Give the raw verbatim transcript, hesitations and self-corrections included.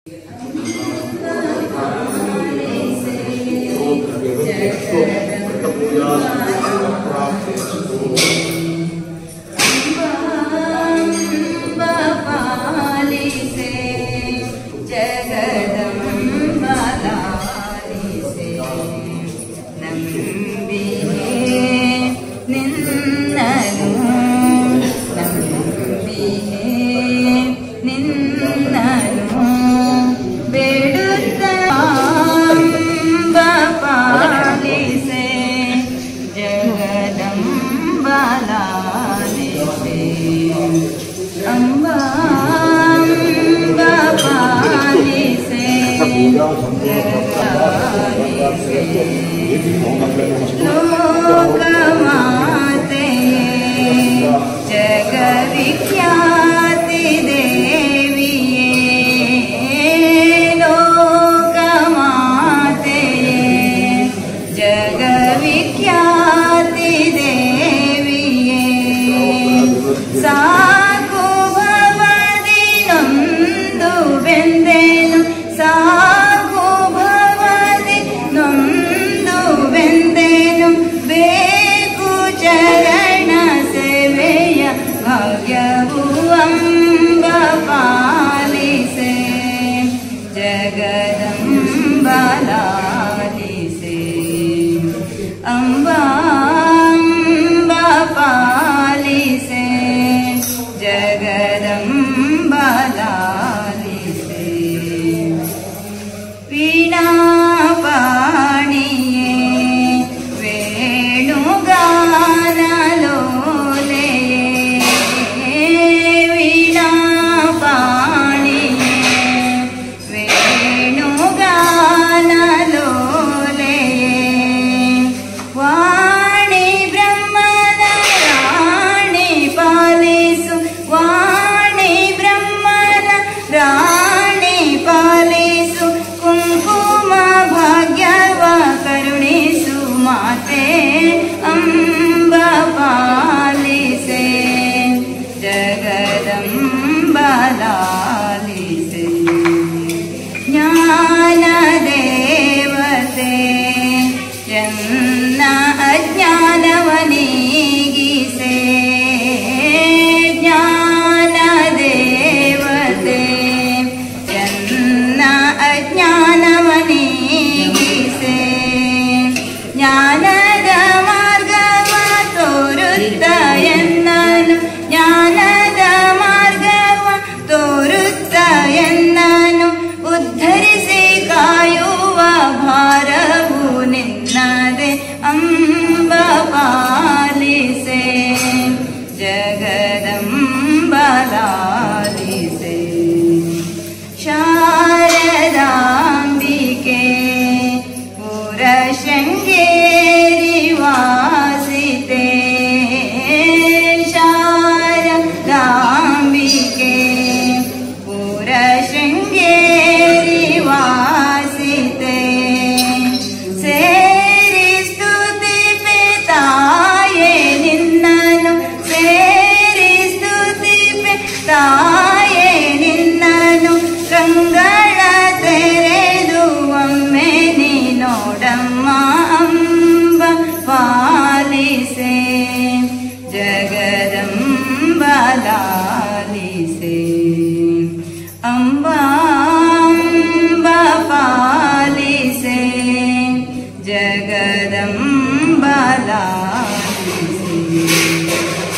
लोकमाते जगविख्याति देविये लोकमाते जगविख्याति देविये साಕು ಭವದಿ ನೊಂದು ಬೆಂದೆನು ಸಾಕು ಭವದಿ ನೊಂದು ಬೆಂದೆನು ಬೇಕು ಚರಣ ಸೇವೆಯ ಭಾಗ್ಯವು ಅಂಬ ಪಾಲಿಸೆ ಜಗದಂಬ ಲಾಲಿಸೆ ಅಂಬಾ ಅಂಬ ಪಾಲಿಸೆ ಜಗದಂಬ ಲಾಲಿಸೆ ವೀಣಾ ಪಾಣಿಯೇ ವೇಣುಗಾನ ಲೋಲೆಯೇ ವೀಣಾ ಪಾಣಿಯೇ ವೇಣುಗಾನ ಲೋಲೆಯೇ ವಾಣಿ ಬ್ರಹ್ಮನ ರಾಣಿ ಪಾಲಿಸು ವಾಣಿ ಬ್ರಹ್ಮನ ರಾಣಿ ಪಾಲಿಸು ಕುಂಕುಮ ಭಾಗ್ಯವ ಕರುಣಿಸು ಮಾತೆ ಅಂಬ ಪಾಲಿಸೆ ಜಗದಂಬ ಲಾಲಿಸೆ ಜ್ಞಾನ ದೇವತೆ ಜನ್ನ ಅಜ್ಞಾನವನೀಗಿಸೆ ಜ್ಞಾನ ದೇವತೆ ಜನ್ನ ಅಜ್ಞಾನವನೀಗಿಸೆ ಜ್ಞಾನದ ಮಾರ್ಗವ ತೋರುತ್ತ ಎನ್ನನು ಜ್ಞಾನದ ಮಾರ್ಗವ ತೋರುತ್ತ ಎನ್ನನು ಉದ್ಧರಿಸಿ ಕಾಯುವ ಭಾರವು ನಿನ್ನದೆ ಅಂಬ ಪಾಲಿಸೆ ಜಗದಂಬ ಲಾಲಿಸೆ ಶಾರದಾಂಬಿಕೆ ಪುರಶೃಂಗೇರಿ ವಾಸಿತೆ ಶಾರದಾಂಬಿಕೆ ಪುರಶೃಂಗೇರಿ ವಾಸಿತೆ ಸೇರಿ ಸ್ತುತಿಪೆ ತಾಯೇ ನಿನ್ನನು ಸೇರಿ ಸ್ತುತಿಪೆ ತಾಯೇ ನಿನ್ನನು ಕಂಗಳ ತೆರೆದು ಒಮ್ಮೆ ನೀ ನೋಡಮ್ಮ ಅಂಬ ಪಾಲಿಸೆ ಜಗದಂಬ ಲಾಲಿಸೆ ಅಂಬಾ ಅಂಬ ಪಾಲಿಸೆ ಜಗದಂಬ ಲಾಲಿಸೆ